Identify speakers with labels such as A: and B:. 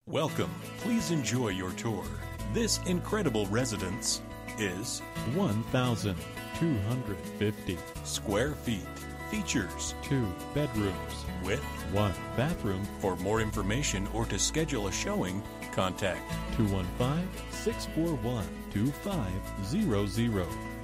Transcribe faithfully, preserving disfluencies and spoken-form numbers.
A: Welcome. Please enjoy your tour. This incredible residence is
B: one thousand two hundred fifty
A: square feet. Features
B: two bedrooms
A: with
B: one bathroom.
A: For more information or to schedule a showing, contact
B: two one five, six four one, two five zero zero.